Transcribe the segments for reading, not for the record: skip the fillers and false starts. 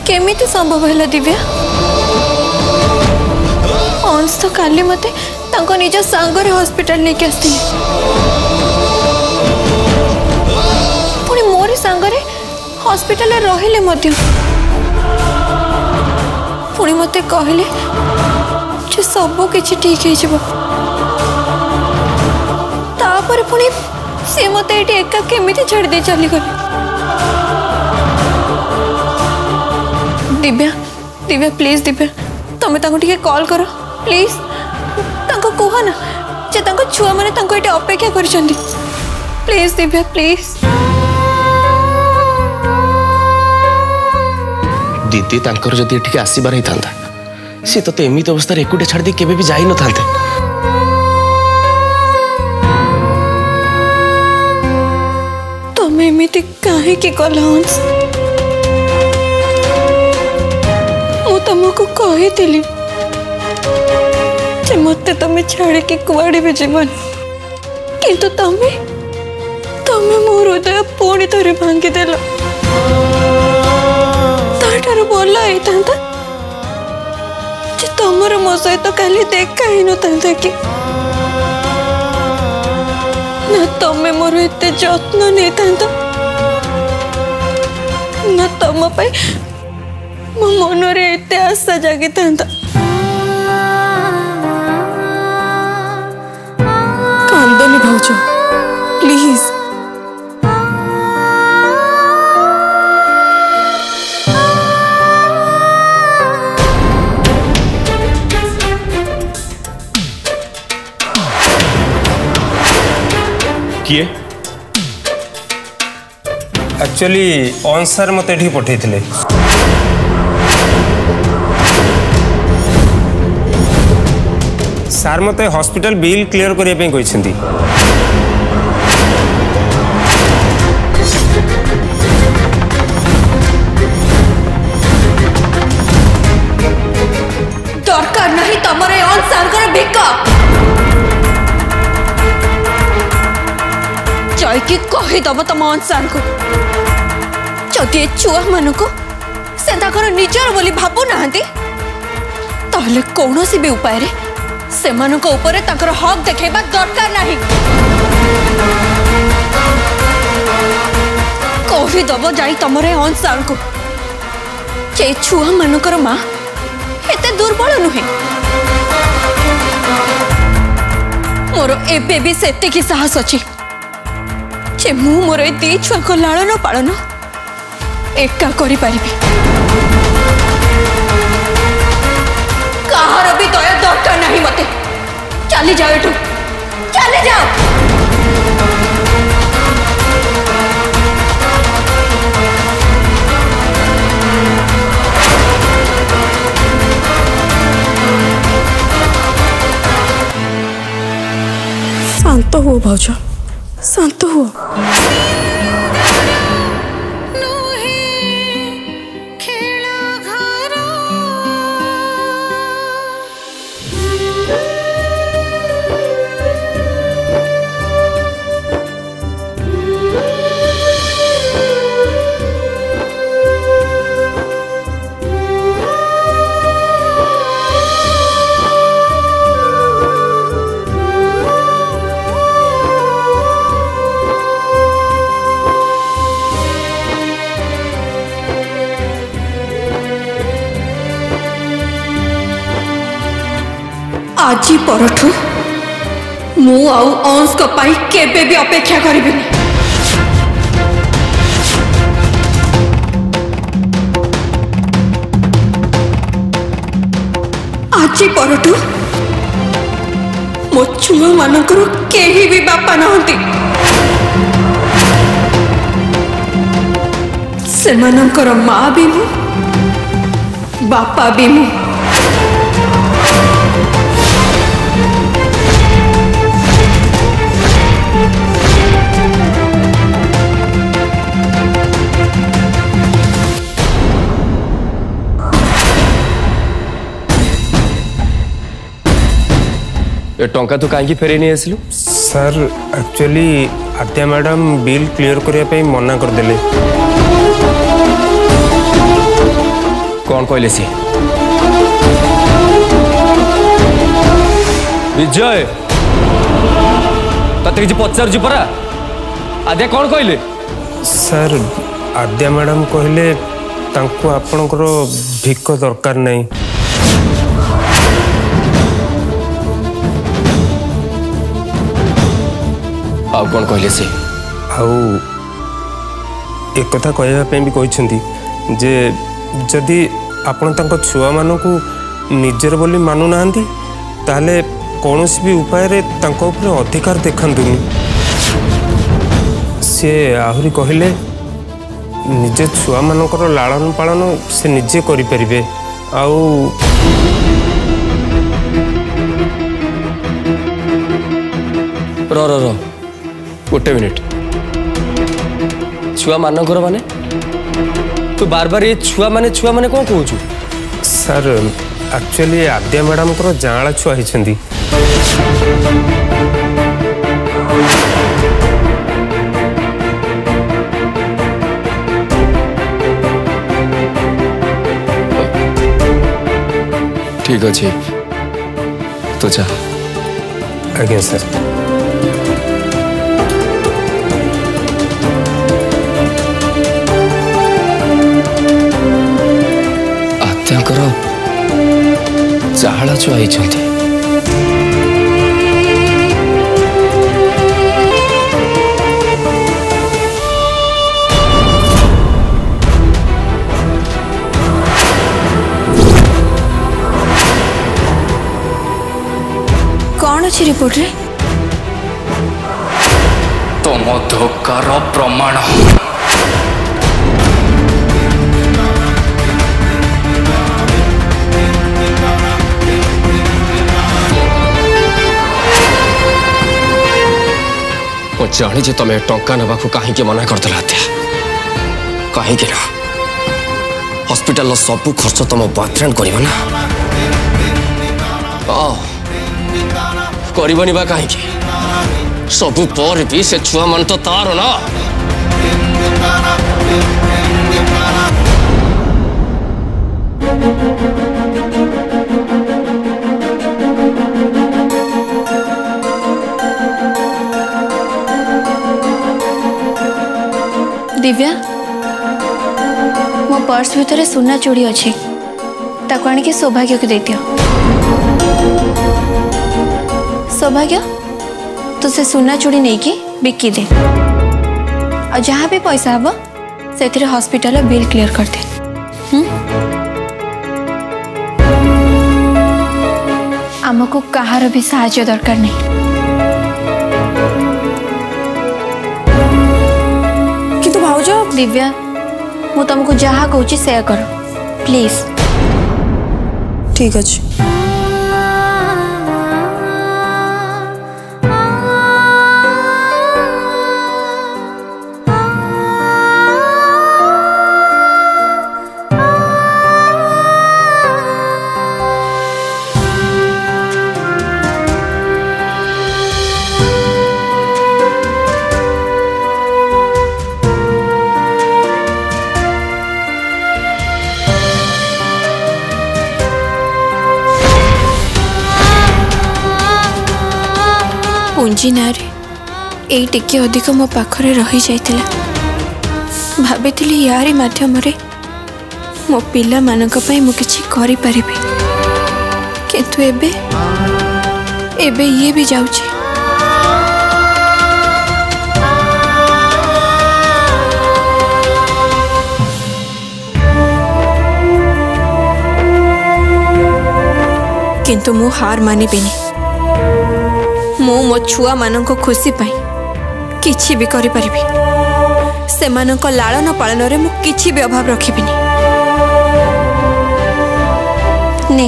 केमिति संभव है दिव्या? अंश तो काली मते तांको निज सांगरे हॉस्पिटल लेके आस्ती पुणी मोरी सांगरे हॉस्पिटल रहिले मध्य पुणी मते कहले जे सब किछि ठीक है जब तापर पुणी से मते एटी एका केमिति छाड़ दे चली गले। दिव्या दिव्या प्लीज दिव्या तमे तांको टिके कॉल करो प्लीज तांको कहो ना जे तांको छुआ माने तांको एटी अपेक्षा करछंदी प्लीज दिव्या प्लीज। दीदी तांकर जदि एठी आसीबार ही थांता सी तो एमित अवस्था रे एकुटे छाड़ दी केबे भी जाई न थांते। तमे एमिति काहे की कलहंस मु तुमको कही थी जे मते तमे छाड़े के कुआड़े भी जीवन किंतु तमे तमे मोर हृदय पुणी थरे भांगी देल ताठार भल होता जे तमर मो सहित काली देखा ही न था कि ना तमे मोर एते जत्न नहीं था ना तम पाई मो मन रे एते आशा जागी था। कांदनी भाउज प्लीज किए एक्चुअली ऑन सर मत एठी पठे थिले सर मते हॉस्पिटल बिल क्लियर करिया पे कहिसेंती। दरकार नहीं तमरे ऑन सर कर भिका जय की कही दब तम ऑन सर को जदि छुआ मान को से निजर बोली भाबु नाहंती ताहले कौनसी भी उपाय रे से मानको ऊपर ताकर हक देखेबा दरकार नहीं। कही दब जाई तमरे ऑन सर को जे छुआ मानकर मां एते दुर्बल नुहे मोर एबे भी सेते की साहस अछि जे मु मोर ए दी छुआ को लालन पालन एका करि पारिबी कहार भी दया दरकार नहीं मते चली जाओ एठू चली जाओ। शांत हुओ भाउज शांत हुओ। आज परठू मु आउ अंश को पाई केबे भी अपेक्षा करिबिनी। आज परठू मो छुआ मानकर केही भी बापा नहंती से मानकर माँ भी मु बापा भी मु। ए टंका तो कहीं फेरे नहीं आसलु? सर एक्चुअली आद्या मैडम बिल क्लियर करने मना करदे कौन कहले सी विजय तते किसी पचार परा आद्या कौन कहले सर आद्या मैडम कहले तांको आपणकर भिक दरकार नहीं। आ कौन कहले से एक कथा कहवाई भी कहते जे जदि आपण तांको छुआ मानू निजर बोली मानु नाहंती ताले कौन भी उपाय रे तांको ऊपर अधिकार देखांतुनी। से आहुरी कहले निजे छुआ मानकर लालन पालन से निजे करि परिबे। आउ रो गोटे मिनिट छुआ मानकर माने तू बार बार ये छुआ माने कौन कहूँ सर एक्चुअली आद्या मैडम को जाँला छुआ होती ठीक अच्छे तो जा आज्ञा सर। आद्यांकर जाहला छुआ होती कौन अच्छी रिपोर्ट रे तुम धोकार प्रमाण जानी जे तुम टंका नवा कहीं मना करदेल कहीं हॉस्पिटल सबू खर्च तुम बॉयफ्रेंड कर करबनी बा कहीं सबू पर भी से छुआ मन तो तार ना। दिव्या मो पर्स भितर सुना चूड़ी अच्छी ताको आनिके सौभाग्य को दे दियो। सौभाग्य तो से सुना चूड़ी नहीं कि बिकी दे और जहाँ भी पैसा हम से हॉस्पिटल बिल क्लियर कर दे। आमको कहार भी साहाय्य दरकार नहीं। किंतु भाउज दिव्या मु तुमको जहाँ कहूँ से करो प्लीज। ठीक अच्छे पूंजी ना यही टिके अधिक मो पाखरे रही जाइतिला भाभी यारी माध्यम रे मो पिला मानक पई मु किछि करि परिबे किंतु एबे ये भी जाउछि। किंतु मु हार मानिबिनी। मो छुआ मानक खुशी पाई किछि भी करि परिबी। सेमानक लालन पालन रे मु किछि भी अभाव रखिबिनी। ने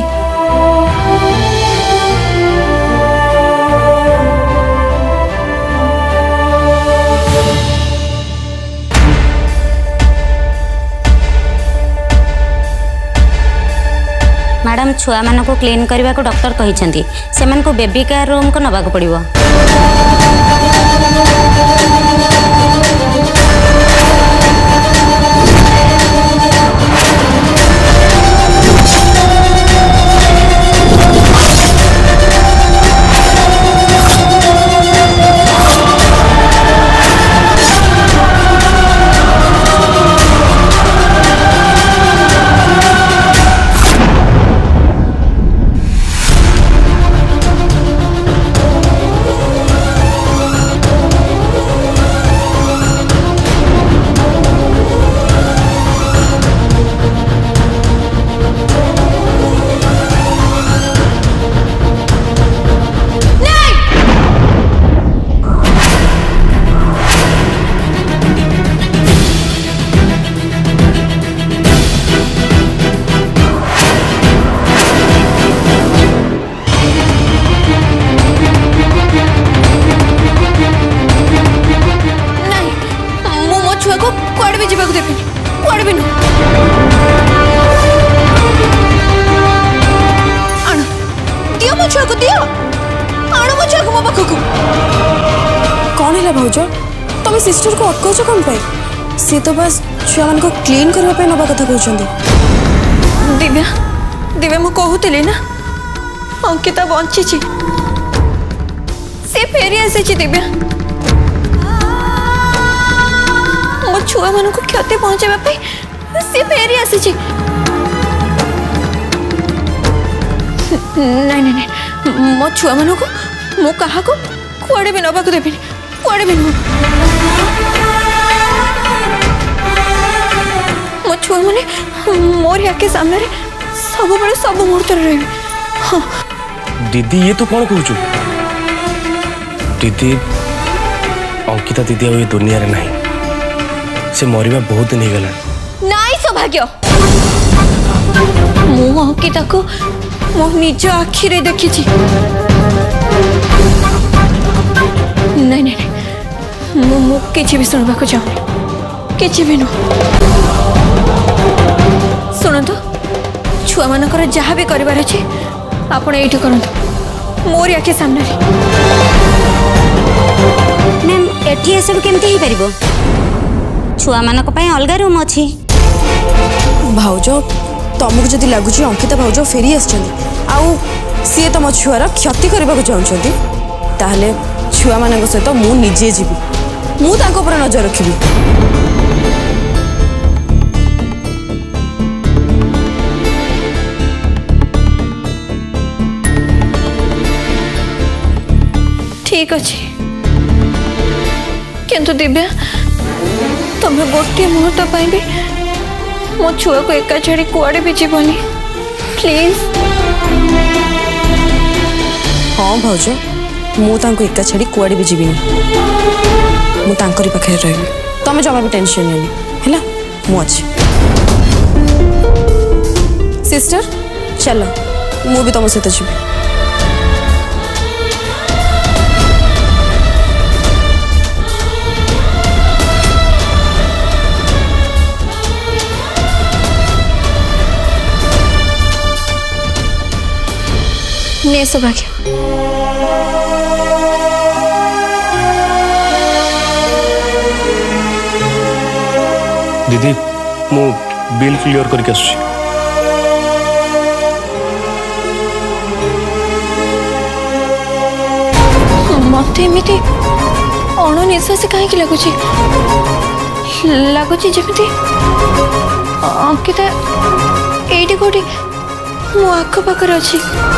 मैडम छुआ मान को क्लीन करने को डॉक्टर कहते से बेबी केयर रूम को नवा पड़ो। पाखक कौन है भाउज तुम सिस्टर को अटकाउच कौन पाई सी तो बस छुआ मान को क्लीन करने नवा कथा कहते दिव्या दिव्या मु कहूली ना अंकिता बंची से फेरी आसी दिव्या मो छुआ मान को क्षति पहुंचाई सी फेरी आसी नहीं नहीं नहीं मो छुआ मान को मु कहा को कुआड़े भी नवा देवी कुआड़े भी नुह मो छुआ मैंने मोर आके सामने सब बड़े सब मुहूर्त रहे। हाँ दीदी ये तू कौन कहूँ दीदी अंकिता दीदी आ दुनिया रे नहीं से मरिबा बहुत दिन हो गला नाई सौभाग्य मु अंकिता को मो निज आखिरे देखी नहीं नहीं मु किसी भी सुनवा को चाहूँ किसी भी नुह शुणु छुआ मानकर जहाँ भी कर आपण ये करतु मोर आखि सामने मैम एठी सब केमती हो पारिबो छुआ मानक पय अलगा रूम अछि भाउज तुमको जदि लगुच अंकिता भाउज फेरी आउ सी तुम छुआर क्षति करने को चाहते ताहले छुआ मान सहित मु निजे जीवी मु तांको पर नजर रखिबी ठीक अच्छे किंतु दिव्या तुम्हें गोटे मुहूर्त भी मो छुआ को एका छाड़ी कुआड़े भी जीवनी प्लीज। हाँ भाउज मु तांको एका छाड़ी कुआड़े भी जीविनी मु तांकरी पाखे रही तुम जमा भी टेंशन नहीं हैला मु अच्छी सिस्टर चलो मु भी तुम सहित जीवी ने सौभाग्य दीदी मु बिल क्लियर करके आसुची मत एमती अणनिश्वास कहीं लगुच जमी अंकिता ये कौटी मो आखपाखर अच्छी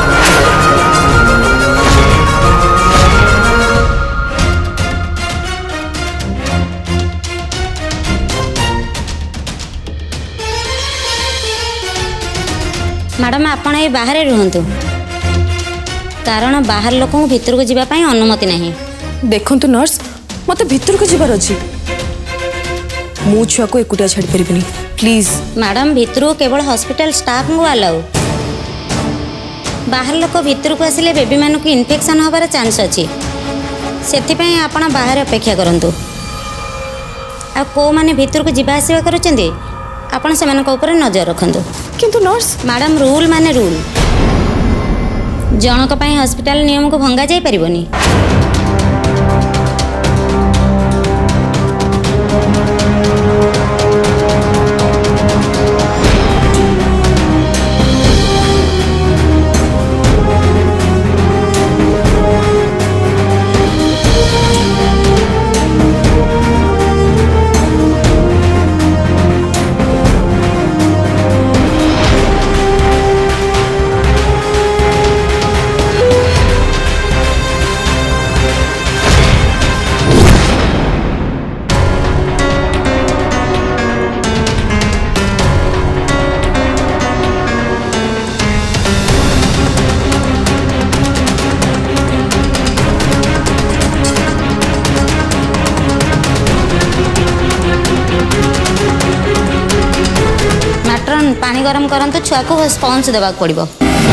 मैडम आपण ये बाहर रुहतु कारण बाहर लोक भितर को जीवा पाई अनुमति नहीं देखु नर्स मत भितर को जीवार अच्छी मु छुआ को एकुटिया छाड़ी पारिबिनी प्लीज मैडम भितर केवल हॉस्पिटल स्टाफ को अलाउ बाहर लोक भितर को आसिले बेबी मान को इन्फेक्शन होबार चांस अच्छी से आपण बाहर अपेक्षा करंतु आ को माने भितर को जीवा आसिबा करूचंदी आपण से मानक ऊपर नजर रखंतु किंतु नर्स मैडम रूल माने रूल जनक पई हॉस्पिटल नियम को भंगा जाई परिबोनी पानी गरम करंतु छुआ को स्पंज देवाक पड़िबो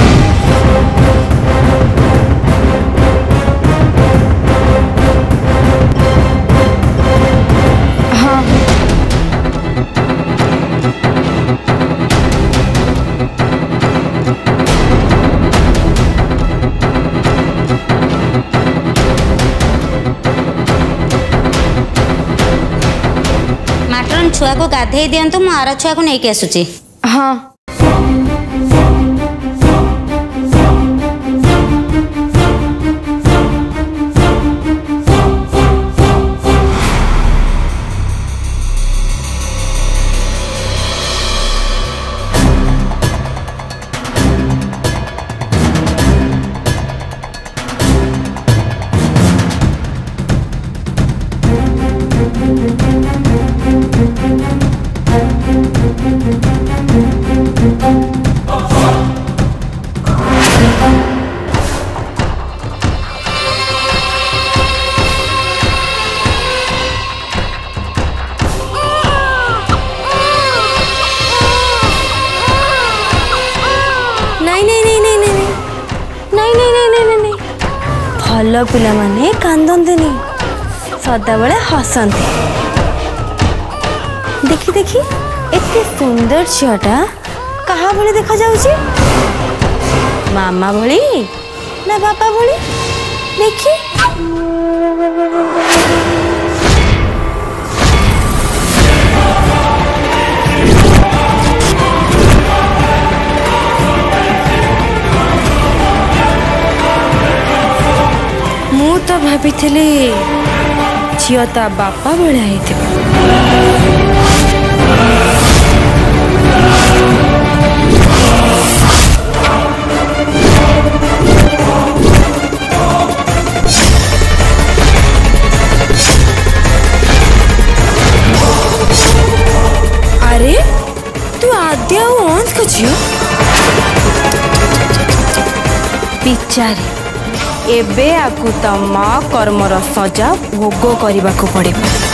हाँ छुआ को गाधे दिंतु मु आर छुआ को नहीं आसुची। हाँ भल पिला माने कांदंती सदा बेले हसंती। देखी देखी एते सुंदर झीटा कहा भली देखा जाउची? मामा भली ना बापा भली? देखी मु तो भाभी झील ता बापा भाया होता। अरे तू आद्या अंश का झील बिचारी एबे आकु तमा कर्मर सजा भोग करने को पड़े।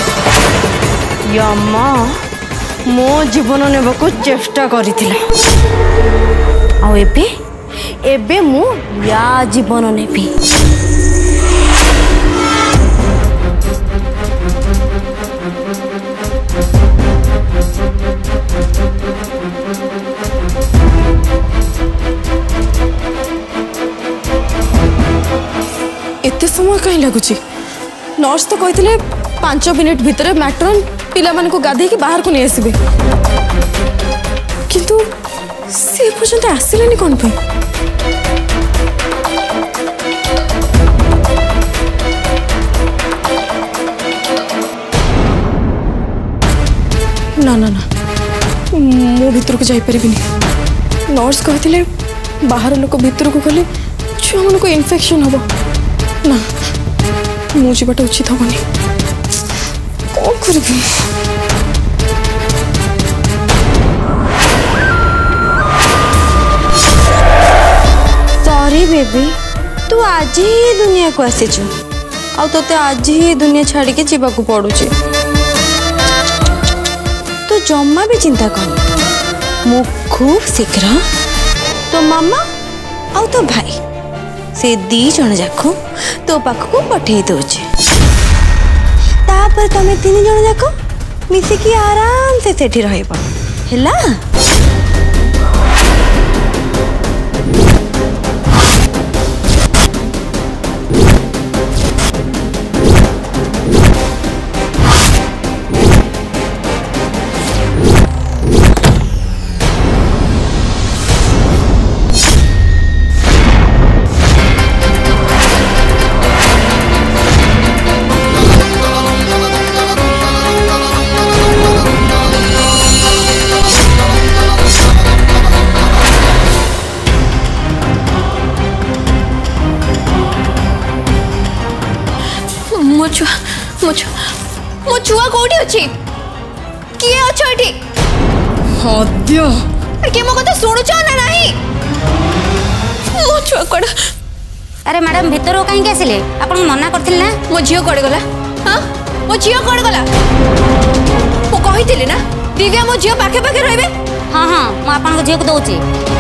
यमा मो जीवन नेबाकू चेष्टा करिथिला आ एबे मु या जीवन नेबी। एते समय कहीं लगुच? नर्स तो कहते 5 मिनिट भितर मैट्रन पिला मान को गाधे की बाहर को नहीं आसबे, किंतु से पर्यंत आसिलानी कौन पे? ना ना ना मो भीतर को जाई परिबिनी। नर्स कहते बाहर लोक भीतर को गले छुआ मन को इन्फेक्शन हम ना, मु जावाटा उचित हेनी। कौन कर सॉरी बेबी, तू आज ही दुनिया को आसीचु आ तोते आज ही दुनिया छाड़ी के जीवा को पड़ुची। तो जम्मा भी चिंता कर, मु खूब शीघ्र तो मामा आ तो भाई से 2 जन जाक तो पाख को पठे दौचे। तापर तमे 3 जन जाक मिसिकी आराम से सेठी रहबा हैला। मो छुआ कोठी अछि? किए अछ एठी? हद्य के मो कथा सुनुछ ना नाही? मो छुआ कोड। अरे मैडम भीतर कहीं आसिले? आपन मना करथिल ना? मो झियो कोड गला? हां मो झियो कोड गला? मो कहिथिले ना दिव्या मो झियो पाखे पाखे रहबे। हां हां मो आपन को झियो को दउची।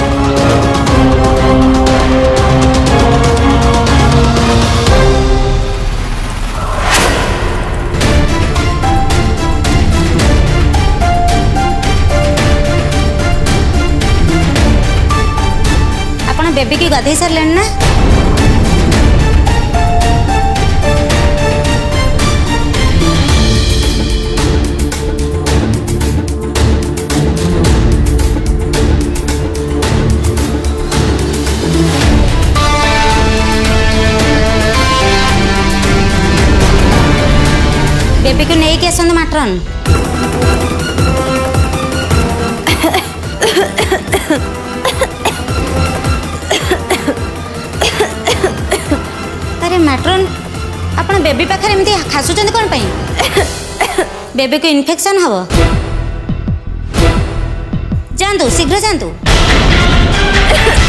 बेबी की गाधे सारे ना? बेबी को नहीं के आसंत माट्रन। अरे मैट्रन आपण बेबी पाखरे एमती खासुचंद कोन पई? बेबी को इन्फेक्शन हबो। जानतु शीघ्र जानतु।